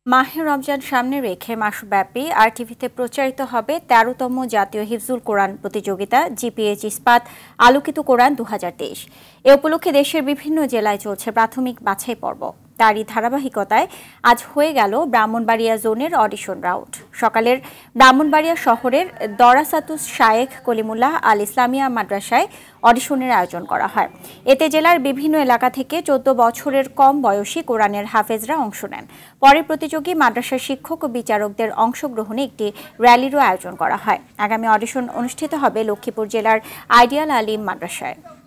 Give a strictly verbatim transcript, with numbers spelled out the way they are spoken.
মাহে রমজান সামনে রেখে মাসব্যাপী আরটিভিতে প্রচারিত হবে তেরোতম জাতীয় হিফজুল কোরআন প্রতিযোগিতা জিপিএইচ ইস্পাত আলোকিত কোরআন দু হাজার তেইশ। এ উপলক্ষে দেশের বিভিন্ন জেলায় চলছে প্রাথমিক বাছাই পর্ব। তারই ধারাবাহিকতায় আজ হয়ে গেল ব্রাহ্মণবাড়িয়া জোনের অডিশন রাউন্ড। সকালের ব্রাহ্মণবাড়িয়া শহরের দরাসাতুস শায়েখ কলিমুল্লাহ আল ইসলামিয়া মাদ্রাসায় অডিশনের আয়োজন করা হয়। এতে জেলার বিভিন্ন এলাকা থেকে চোদ্দ বছরের কম বয়সী কোরআনের হাফেজরা অংশ নেন। পরে প্রতিযোগী মাদ্রাসার শিক্ষক ও বিচারকদের অংশগ্রহণে একটি র্যালিরও আয়োজন করা হয়। আগামী অডিশন অনুষ্ঠিত হবে লক্ষ্মীপুর জেলার আইডিয়াল আলিম মাদ্রাসায়।